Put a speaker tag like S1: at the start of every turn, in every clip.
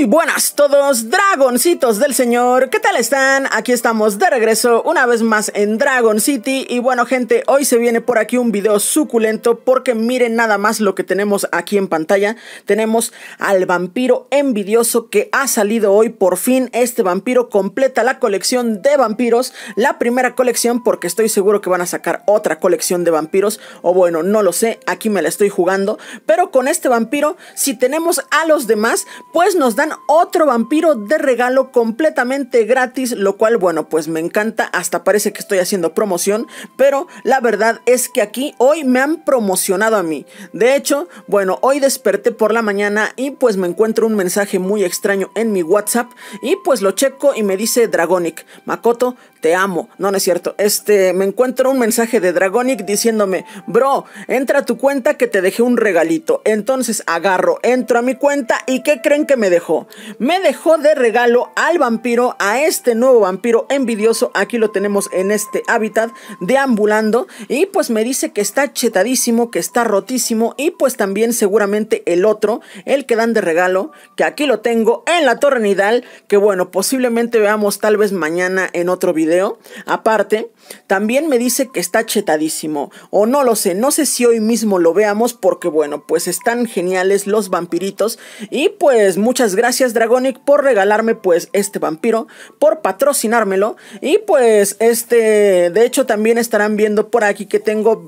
S1: buenas todos, dragoncitos del señor, ¿qué tal están? Aquí estamos de regreso una vez más en Dragon City. Y bueno gente, hoy se viene por aquí un video suculento porque miren nada más lo que tenemos aquí en pantalla. Tenemos al vampiro envidioso que ha salido hoy por fin. Este vampiro completa la colección de vampiros, la primera colección, porque estoy seguro que van a sacar otra colección de vampiros, o bueno, no lo sé, aquí me la estoy jugando. Pero con este vampiro, si tenemos a los demás, pues nos dan otro vampiro de regalo completamente gratis, lo cual bueno, pues me encanta, hasta parece que estoy haciendo promoción, pero la verdad es que aquí hoy me han promocionado a mí. De hecho, bueno, hoy desperté por la mañana y pues me encuentro un mensaje muy extraño en mi WhatsApp y pues lo checo y me dice Dragonic: Makoto, te amo. No, no es cierto, me encuentro un mensaje de Dragonic diciéndome: bro, entra a tu cuenta que te dejé un regalito. Entonces entro a mi cuenta y ¿qué creen que me dejó? Me dejó de regalo al vampiro, a este nuevo vampiro envidioso. Aquí lo tenemos en este hábitat deambulando y pues me dice que está chetadísimo, que está rotísimo. Y pues también seguramente el otro, el que dan de regalo, que aquí lo tengo en la Torre Nidal, que bueno, posiblemente veamos tal vez mañana en otro video. Aparte, también me dice que está chetadísimo, o no lo sé, no sé si hoy mismo lo veamos, porque bueno, pues están geniales los vampiritos. Y pues muchas gracias Dragonic por regalarme pues este vampiro, por patrocinármelo. Y pues de hecho también estarán viendo por aquí que tengo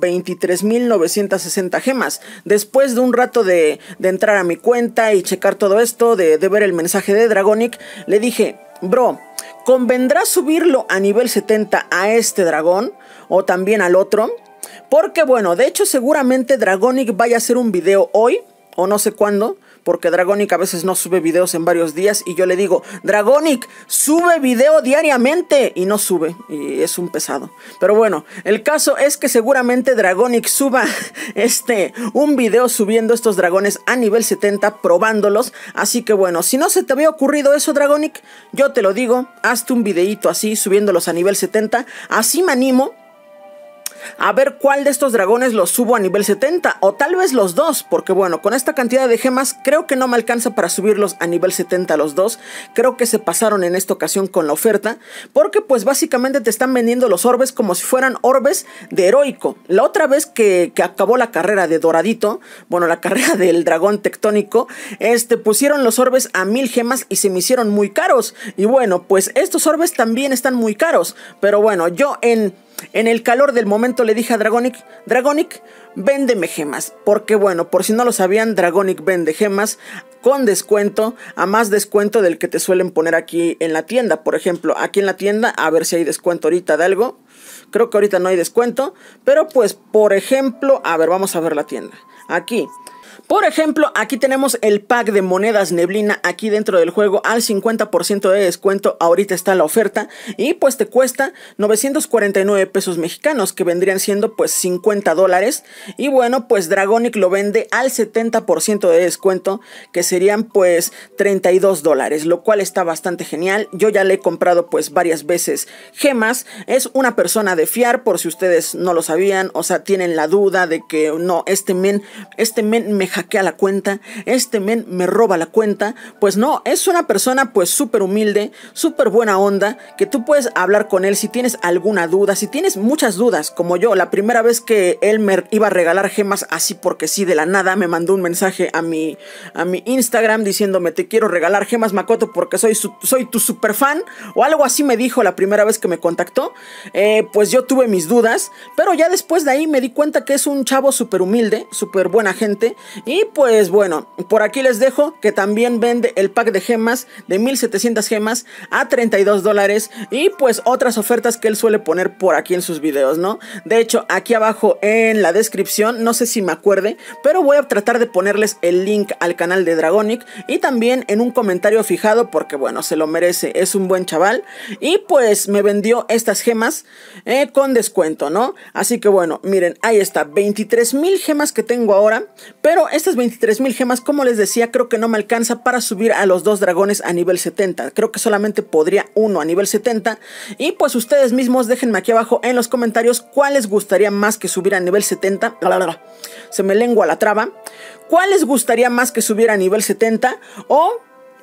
S1: 23.960 gemas. Después de un rato de entrar a mi cuenta y checar todo esto, de ver el mensaje de Dragonic, le dije: bro, ¿convendrá subirlo a nivel 70 a este dragón o también al otro? Porque bueno, de hecho seguramente Dragonic vaya a hacer un video hoy o no sé cuándo, porque Dragonic a veces no sube videos en varios días y yo le digo: Dragonic, sube video diariamente, y no sube, y es un pesado. Pero bueno, el caso es que seguramente Dragonic suba un video subiendo estos dragones a nivel 70, probándolos. Así que bueno, si no se te había ocurrido eso Dragonic, yo te lo digo, hazte un videito así subiéndolos a nivel 70, así me animo a ver cuál de estos dragones los subo a nivel 70, o tal vez los dos, porque bueno, con esta cantidad de gemas creo que no me alcanza para subirlos a nivel 70 los dos. Creo que se pasaron en esta ocasión con la oferta, porque pues básicamente te están vendiendo los orbes como si fueran orbes de heroico. La otra vez que acabó la carrera de Doradito, bueno, la carrera del dragón tectónico, pusieron los orbes a 1000 gemas y se me hicieron muy caros. Y bueno, pues estos orbes también están muy caros, pero bueno, yo en el calor del momento le dije a Dragonic: Dragonic, véndeme gemas. Porque bueno, por si no lo sabían, Dragonic vende gemas con descuento, a más descuento del que te suelen poner aquí en la tienda. Por ejemplo, aquí en la tienda, a ver si hay descuento ahorita de algo. Creo que ahorita no hay descuento, pero pues por ejemplo, a ver, vamos a ver la tienda. Aquí, por ejemplo, aquí tenemos el pack de monedas neblina aquí dentro del juego al 50% de descuento. Ahorita está la oferta y pues te cuesta 949 pesos mexicanos, que vendrían siendo pues 50 dólares. Y bueno, pues Dragonic lo vende al 70% de descuento, que serían pues 32 dólares, lo cual está bastante genial. Yo ya le he comprado pues varias veces gemas. Es una persona de fiar, por si ustedes no lo sabían, o sea, tienen la duda de que no, este men me hackea la cuenta, este men me roba la cuenta. Pues no, es una persona pues súper humilde, súper buena onda, que tú puedes hablar con él si tienes alguna duda, si tienes muchas dudas, como yo. La primera vez que él me iba a regalar gemas así porque sí, de la nada, me mandó un mensaje a mi Instagram diciéndome: te quiero regalar gemas, Makoto, porque soy tu super fan, o algo así me dijo la primera vez que me contactó. Pues yo tuve mis dudas, pero ya después de ahí me di cuenta que es un chavo súper humilde, súper buena gente. Y pues bueno, por aquí les dejo que también vende el pack de gemas de 1700 gemas a 32 dólares. Y pues otras ofertas que él suele poner por aquí en sus videos, ¿no? De hecho, aquí abajo en la descripción, no sé si me acuerde, pero voy a tratar de ponerles el link al canal de Dragonic. Y también en un comentario fijado, porque bueno, se lo merece, es un buen chaval. Y pues me vendió estas gemas con descuento, ¿no? Así que bueno, miren, ahí está, 23,000 gemas que tengo ahora. Pero estas 23,000 gemas, como les decía, creo que no me alcanza para subir a los dos dragones a nivel 70. Creo que solamente podría uno a nivel 70. Y pues ustedes mismos déjenme aquí abajo en los comentarios cuál les gustaría más que subiera a nivel 70. Se me lengua la traba. ¿Cuál les gustaría más que subiera a nivel 70? O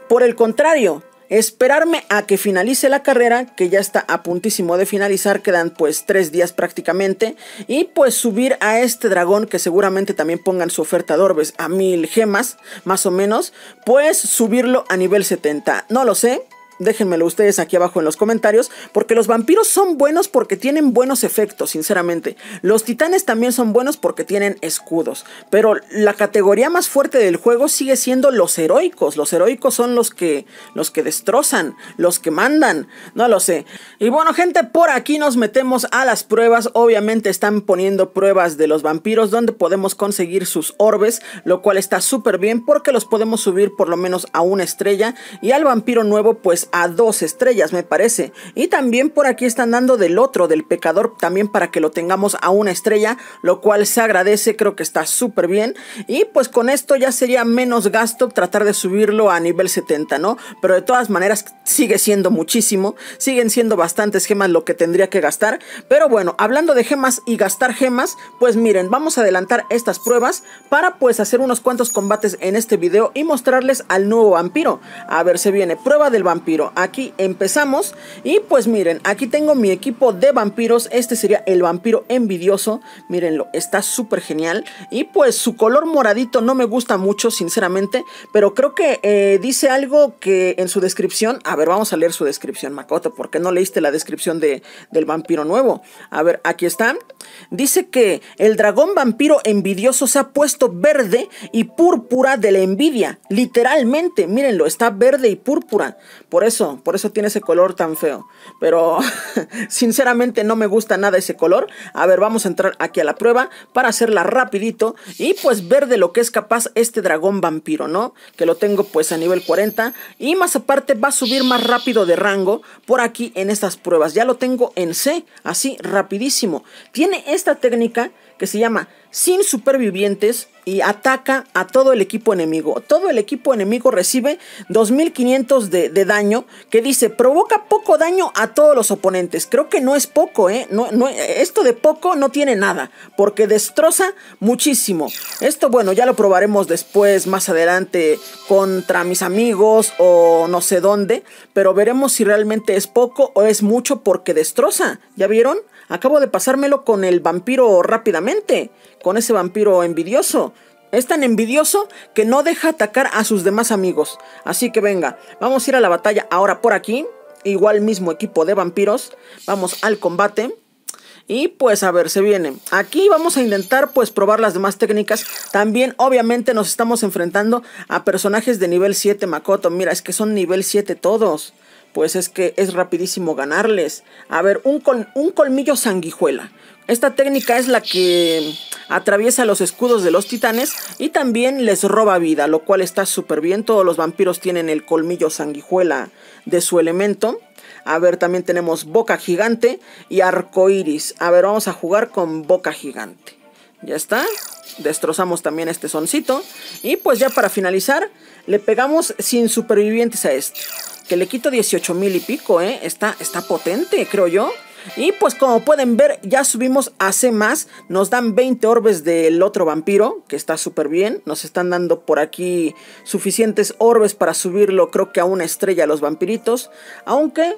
S1: por el contrario, esperarme a que finalice la carrera, que ya está a puntísimo de finalizar, quedan pues 3 días prácticamente, y pues subir a este dragón, que seguramente también pongan su oferta de orbes a 1000 gemas, más o menos, pues subirlo a nivel 70, no lo sé. Déjenmelo ustedes aquí abajo en los comentarios, porque los vampiros son buenos porque tienen buenos efectos, sinceramente. Los titanes también son buenos porque tienen escudos, pero la categoría más fuerte del juego sigue siendo los heroicos. Los heroicos son los que destrozan, los que mandan, no lo sé. Y bueno, gente, por aquí nos metemos a las pruebas. Obviamente están poniendo pruebas de los vampiros donde podemos conseguir sus orbes, lo cual está súper bien porque los podemos subir por lo menos a 1 estrella, y al vampiro nuevo pues a 2 estrellas me parece. Y también por aquí están dando del otro, del pecador, también para que lo tengamos a 1 estrella, lo cual se agradece, creo que está súper bien. Y pues con esto ya sería menos gasto tratar de subirlo a nivel 70, ¿no? Pero de todas maneras sigue siendo muchísimo, siguen siendo bastantes gemas lo que tendría que gastar. Pero bueno, hablando de gemas y gastar gemas, pues miren, vamos a adelantar estas pruebas para pues hacer unos cuantos combates en este video y mostrarles al nuevo vampiro. A ver, se viene prueba del vampiro. Aquí empezamos y pues miren, aquí tengo mi equipo de vampiros. Este sería el vampiro envidioso, mírenlo, está súper genial. Y pues su color moradito no me gusta mucho, sinceramente, pero creo que dice algo que en su descripción. A ver, vamos a leer su descripción, Makoto, porque no leíste la descripción del vampiro nuevo. A ver, aquí está. Dice que el dragón vampiro envidioso se ha puesto verde y púrpura de la envidia, literalmente, mírenlo, está verde y púrpura. Por eso tiene ese color tan feo. Pero sinceramente no me gusta nada ese color. A ver, vamos a entrar aquí a la prueba para hacerla rapidito y pues ver de lo que es capaz este dragón vampiro, ¿no? Que lo tengo pues a nivel 40. Y más aparte va a subir más rápido de rango por aquí en estas pruebas. Ya lo tengo en C, así rapidísimo. Tiene esta técnica que se llama Sin Supervivientes y ataca a todo el equipo enemigo. Todo el equipo enemigo recibe 2500 de daño, que dice provoca poco daño a todos los oponentes. Creo que no es poco, esto de poco no tiene nada, porque destroza muchísimo. Esto, bueno, ya lo probaremos después, más adelante, contra mis amigos o no sé dónde, pero veremos si realmente es poco o es mucho, porque destroza. ¿Ya vieron? Acabo de pasármelo con el vampiro rápidamente, con ese vampiro envidioso. Es tan envidioso que no deja atacar a sus demás amigos. Así que venga, vamos a ir a la batalla ahora por aquí. Igual mismo equipo de vampiros. Vamos al combate. Y pues a ver, se viene. Aquí vamos a intentar pues probar las demás técnicas. También obviamente nos estamos enfrentando a personajes de nivel 7, Makoto. Mira, es que son nivel 7 todos. Pues es que es rapidísimo ganarles. A ver, un colmillo sanguijuela. Esta técnica es la que atraviesa los escudos de los titanes y también les roba vida, lo cual está súper bien. Todos los vampiros tienen el colmillo sanguijuela de su elemento. A ver, también tenemos boca gigante y arcoiris. A ver, vamos a jugar con boca gigante. Ya está. Destrozamos también este soncito. Y pues ya para finalizar, le pegamos sin supervivientes a este, que le quito 18,000 y pico, está potente, creo yo. Y pues como pueden ver, ya subimos a C+, nos dan 20 orbes del otro vampiro, que está súper bien. Nos están dando por aquí suficientes orbes para subirlo, creo que a 1 estrella a los vampiritos. Aunque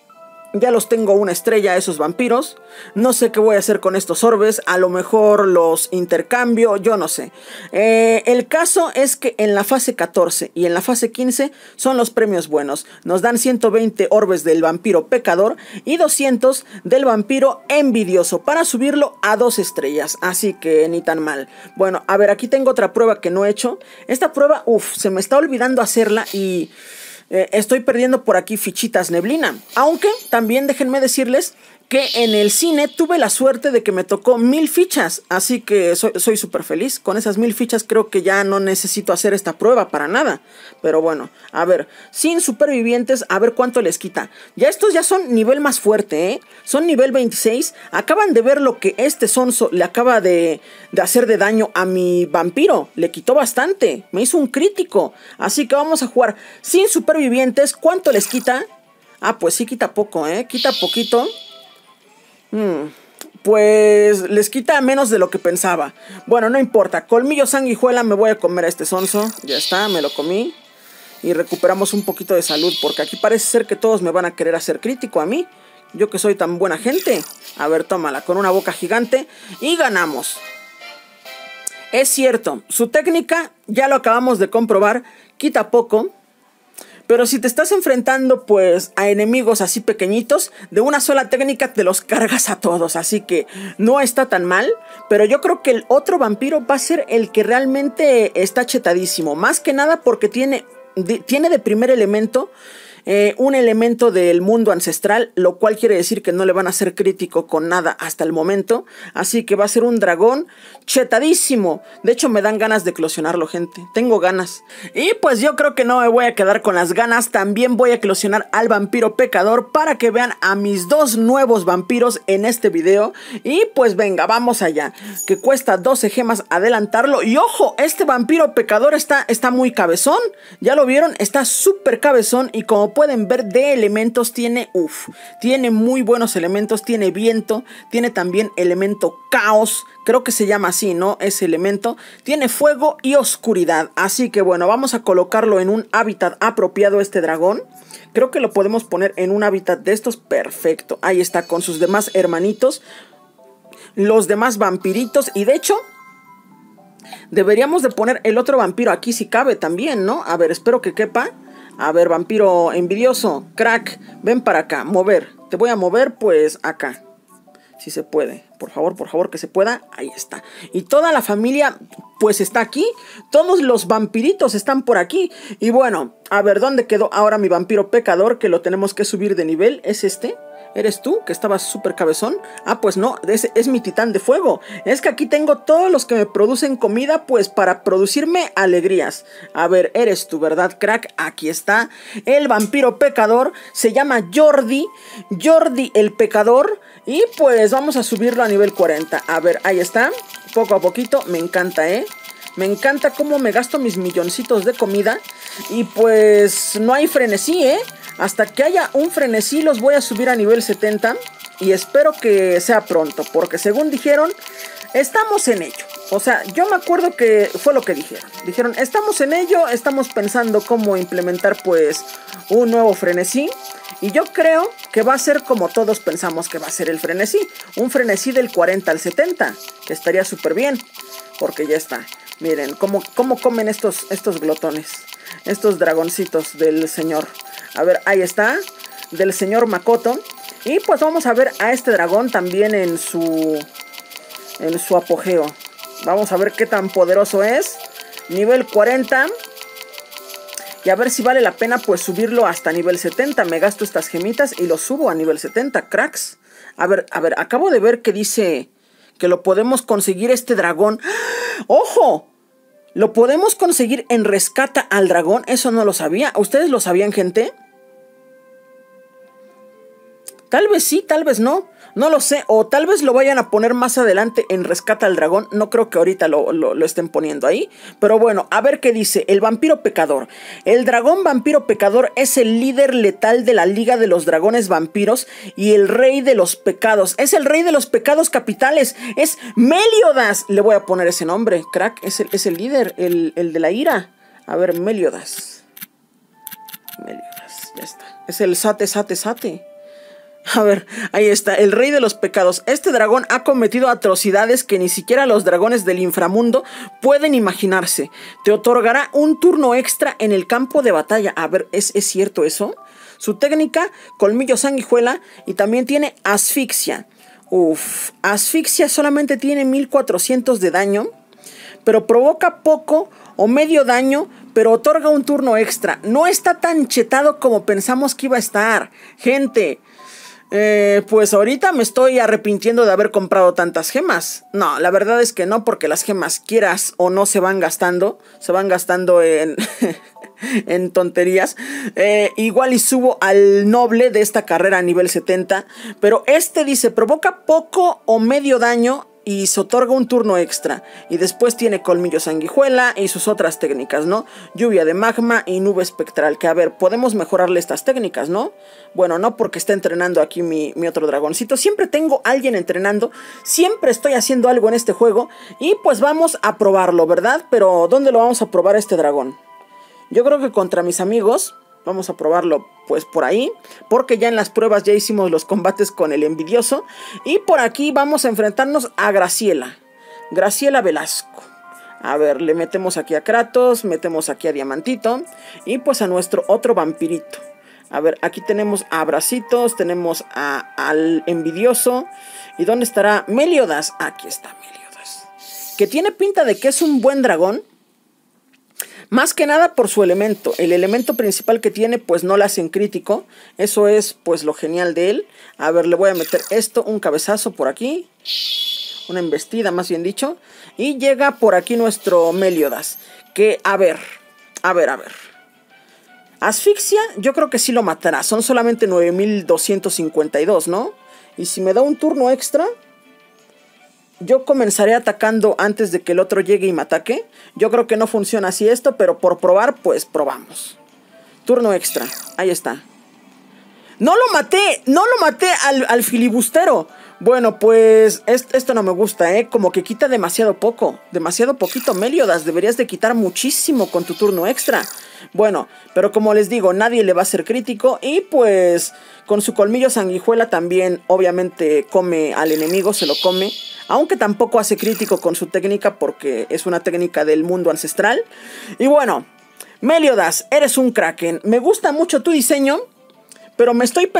S1: ya los tengo a 1 estrella a esos vampiros. No sé qué voy a hacer con estos orbes. A lo mejor los intercambio, yo no sé. El caso es que en la fase 14 y en la fase 15 son los premios buenos. Nos dan 120 orbes del vampiro pecador y 200 del vampiro envidioso para subirlo a 2 estrellas. Así que ni tan mal. Bueno, a ver, aquí tengo otra prueba que no he hecho. Esta prueba, se me está olvidando hacerla y estoy perdiendo por aquí fichitas neblina. Aunque también déjenme decirles que en el cine tuve la suerte de que me tocó 1000 fichas. Así que soy súper feliz. Con esas 1000 fichas creo que ya no necesito hacer esta prueba para nada. Pero bueno, a ver, sin supervivientes, a ver cuánto les quita. Ya estos ya son nivel más fuerte, son nivel 26. Acaban de ver lo que este sonso le acaba de hacer de daño a mi vampiro. Le quitó bastante, me hizo un crítico. Así que vamos a jugar sin supervivientes. ¿Cuánto les quita? Ah, pues sí quita poco, quita poquito. Pues les quita menos de lo que pensaba. Bueno, no importa, colmillo sanguijuela, me voy a comer a este sonso. Ya está, me lo comí. y recuperamos un poquito de salud, porque aquí parece ser que todos me van a querer hacer crítico a mí. Yo que soy tan buena gente. A ver, tómala, con una boca gigante y ganamos. Es cierto, su técnica, ya lo acabamos de comprobar, quita poco. Pero si te estás enfrentando pues a enemigos así pequeñitos, de una sola técnica te los cargas a todos. Así que no está tan mal. Pero yo creo que el otro vampiro va a ser el que realmente está chetadísimo. Más que nada porque tiene de primer elemento un elemento del mundo ancestral, lo cual quiere decir que no le van a hacer crítico con nada hasta el momento. Así que va a ser un dragón chetadísimo. De hecho me dan ganas de eclosionarlo, gente. Tengo ganas. Y pues yo creo que no me voy a quedar con las ganas. También voy a eclosionar al vampiro pecador para que vean a mis dos nuevos vampiros en este video. Y pues venga, vamos allá. Que cuesta 12 gemas adelantarlo. Y ojo, este vampiro pecador está muy cabezón. ¿Ya lo vieron? Está súper cabezón. Y como pueden ver, de elementos tiene muy buenos elementos. Tiene viento, tiene también elemento caos, creo que se llama así, ¿no? Ese elemento. Tiene fuego y oscuridad. Así que bueno, vamos a colocarlo en un hábitat apropiado este dragón. Creo que lo podemos poner en un hábitat de estos. Perfecto, ahí está con sus demás hermanitos, los demás vampiritos. Y de hecho deberíamos de poner el otro vampiro aquí si cabe también, ¿no? A ver, espero que quepa. A ver, vampiro envidioso, crack, ven para acá, mover. Te voy a mover pues acá, si se puede. Por favor que se pueda. Ahí está. Y toda la familia pues está aquí. Todos los vampiritos están por aquí. Y bueno, a ver, ¿dónde quedó ahora mi vampiro pecador? Que lo tenemos que subir de nivel. ¿Es este? ¿Eres tú? Que estabas súper cabezón. Ah, pues no, es mi titán de fuego. Es que aquí tengo todos los que me producen comida, pues para producirme alegrías. A ver, eres tú, ¿verdad, crack? Aquí está el vampiro pecador. Se llama Jordi. Jordi el pecador. Y pues vamos a subirlo a nivel 40. A ver, ahí está. Poco a poquito. Me encanta, ¿eh? Me encanta cómo me gasto mis milloncitos de comida. Y pues no hay frenesí, ¿eh? Hasta que haya un frenesí los voy a subir a nivel 70. Y espero que sea pronto, porque según dijeron, estamos en ello. O sea, yo me acuerdo que fue lo que dijeron. Dijeron, estamos en ello, estamos pensando cómo implementar pues un nuevo frenesí. Y yo creo que va a ser como todos pensamos que va a ser el frenesí. Un frenesí del 40 al 70, que estaría súper bien, porque ya está. Miren cómo comen estos glotones, estos dragoncitos del señor. A ver, ahí está, del señor Makoto. Y pues vamos a ver a este dragón también en su apogeo. Vamos a ver qué tan poderoso es. Nivel 40. Y a ver si vale la pena pues subirlo hasta nivel 70. Me gasto estas gemitas y lo subo a nivel 70, cracks. A ver, acabo de ver que dice que lo podemos conseguir este dragón. ¡Ojo! Lo podemos conseguir en Rescata al Dragón. Eso no lo sabía. ¿Ustedes lo sabían, gente? Tal vez sí, tal vez no. No lo sé. O tal vez lo vayan a poner más adelante en Rescata al Dragón. No creo que ahorita lo estén poniendo ahí. Pero bueno, a ver qué dice. El vampiro pecador. El dragón vampiro pecador es el líder letal de la Liga de los Dragones Vampiros y el rey de los pecados. Es el rey de los pecados capitales. Es Meliodas. Le voy a poner ese nombre, crack. Es el líder, el de la ira. A ver, Meliodas. Meliodas, ya está. Es el Sate. A ver, ahí está, el rey de los pecados. Este dragón ha cometido atrocidades que ni siquiera los dragones del inframundo pueden imaginarse. Te otorgará un turno extra en el campo de batalla. A ver, ¿es cierto eso? Su técnica, colmillo sanguijuela, y también tiene asfixia. Asfixia solamente tiene 1400 de daño, pero provoca poco o medio daño, pero otorga un turno extra. No está tan chetado como pensamos que iba a estar, gente. Pues ahorita me estoy arrepintiendo de haber comprado tantas gemas. No, la verdad es que no, porque las gemas, quieras o no, se van gastando en en tonterías. Igual y subo al noble de esta carrera a nivel 70. Pero este dice, provoca poco o medio daño y se otorga un turno extra. Y después tiene colmillo sanguijuela y sus otras técnicas, ¿no? Lluvia de magma y nube espectral. Que a ver, podemos mejorarle estas técnicas, ¿no? Bueno, no, porque está entrenando aquí mi otro dragoncito. Siempre tengo a alguien entrenando. Siempre estoy haciendo algo en este juego. Y pues vamos a probarlo, ¿verdad? Pero ¿dónde lo vamos a probar este dragón? Yo creo que contra mis amigos vamos a probarlo pues por ahí, porque ya en las pruebas ya hicimos los combates con el envidioso. Y por aquí vamos a enfrentarnos a Graciela Velasco. A ver, le metemos aquí a Kratos, metemos aquí a Diamantito y pues a nuestro otro vampirito. A ver, aquí tenemos a Abracitos, tenemos al envidioso. ¿Y dónde estará Meliodas? Aquí está Meliodas, que tiene pinta de que es un buen dragón. Más que nada por su elemento. El elemento principal que tiene pues no le hacen crítico. Eso es pues lo genial de él. A ver, le voy a meter esto, un cabezazo por aquí. Una embestida más bien dicho. Y llega por aquí nuestro Meliodas. Que a ver. Asfixia yo creo que sí lo matará. Son solamente 9252, ¿no? Y si me da un turno extra, yo comenzaré atacando antes de que el otro llegue y me ataque. Yo creo que no funciona así esto, pero por probar, pues probamos. Turno extra, ahí está. ¡No lo maté! ¡No lo maté al filibustero! Bueno, pues esto no me gusta, ¿eh? Como que quita demasiado poco. Demasiado poquito, Meliodas. Deberías de quitar muchísimo con tu turno extra. Bueno, pero como les digo, nadie le va a ser crítico. Y pues con su colmillo sanguijuela también obviamente come al enemigo, se lo come. Aunque tampoco hace crítico con su técnica porque es una técnica del mundo ancestral. Y bueno, Meliodas, eres un kraken. Me gusta mucho tu diseño, pero me estoy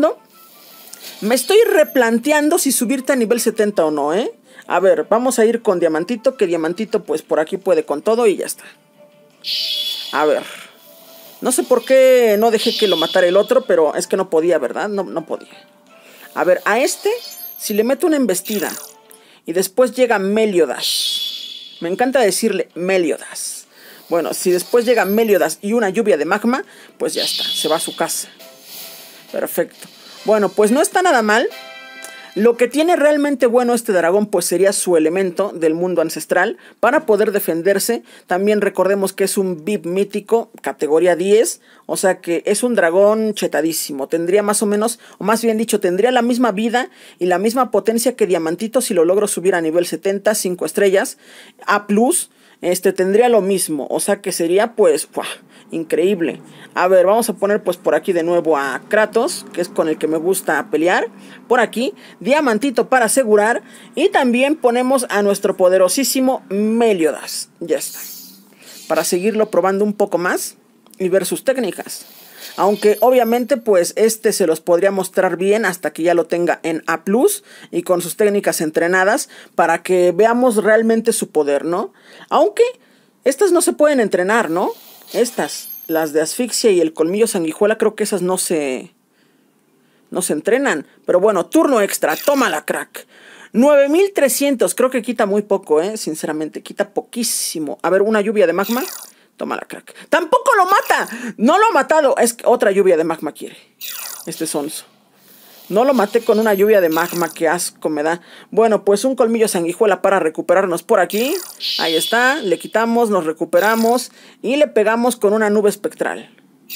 S1: replanteando si subirte a nivel 70 o no, ¿eh? A ver, vamos a ir con Diamantito, que Diamantito pues por aquí puede con todo y ya está. A ver, no sé por qué no dejé que lo matara el otro, pero es que no podía, ¿verdad? No podía. A ver, a este, si le meto una embestida y después llega Meliodas. Me encanta decirle Meliodas. Bueno, si después llega Meliodas y una lluvia de magma, pues ya está, se va a su casa. Perfecto. Bueno, pues no está nada mal. Lo que tiene realmente bueno este dragón pues sería su elemento del mundo ancestral para poder defenderse. También recordemos que es un VIP mítico, categoría 10, o sea que es un dragón chetadísimo. Tendría más o menos, o más bien dicho, tendría la misma vida y la misma potencia que Diamantito si lo logro subir a nivel 70, 5 estrellas. A+, tendría lo mismo, o sea que sería pues ¡buah! Increíble. A ver, vamos a poner pues por aquí de nuevo a Kratos, que es con el que me gusta pelear. Por aquí, Diamantito para asegurar. Y también ponemos a nuestro poderosísimo Meliodas. Ya está. Para seguirlo probando un poco más y ver sus técnicas. Aunque obviamente pues se los podría mostrar bien hasta que ya lo tenga en A+, y con sus técnicas entrenadas para que veamos realmente su poder, ¿no? Aunque estas no se pueden entrenar, ¿no? Estas, las de asfixia y el colmillo sanguijuela, creo que esas no se entrenan. Pero bueno, turno extra, tómala, crack. 9300, creo que quita muy poco, sinceramente, quita poquísimo. A ver, una lluvia de magma. Tómala, crack. ¡Tampoco lo mata! No lo ha matado. Es que otra lluvia de magma quiere. Este sonso. No lo maté con una lluvia de magma. Qué asco me da. Bueno, pues un colmillo sanguijuela para recuperarnos por aquí. Ahí está. Le quitamos, nos recuperamos. Y le pegamos con una nube espectral.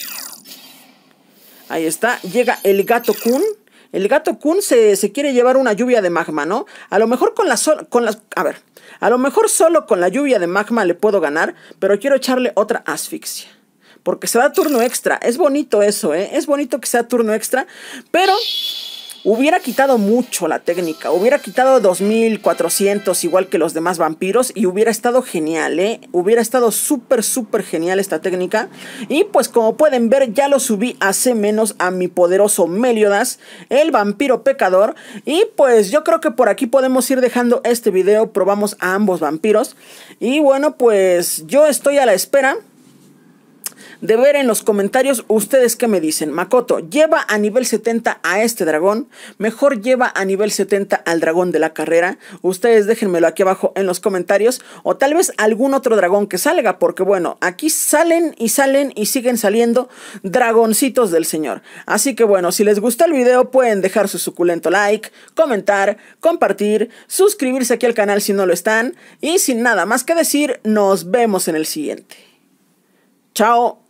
S1: Ahí está. Llega el gato Kun. El gato Kun se quiere llevar una lluvia de magma, ¿no? A lo mejor a lo mejor solo con la lluvia de magma le puedo ganar, pero quiero echarle otra asfixia. Porque se da turno extra. Es bonito eso, Es bonito que sea turno extra, pero hubiera quitado mucho la técnica. Hubiera quitado 2400 igual que los demás vampiros y hubiera estado genial, Hubiera estado súper genial esta técnica. Y pues como pueden ver ya lo subí hace menos a mi poderoso Meliodas, el vampiro pecador. Y pues yo creo que por aquí podemos ir dejando este video. Probamos a ambos vampiros. Y bueno, pues yo estoy a la espera de ver en los comentarios ustedes qué me dicen. Makoto, ¿lleva a nivel 70 a este dragón? Mejor lleva a nivel 70 al dragón de la carrera. Ustedes déjenmelo aquí abajo en los comentarios. O tal vez algún otro dragón que salga. Porque bueno, aquí salen y siguen saliendo dragoncitos del señor. Así que bueno, si les gustó el video pueden dejar su suculento like, comentar, compartir, suscribirse aquí al canal si no lo están. Y sin nada más que decir, nos vemos en el siguiente. Chao.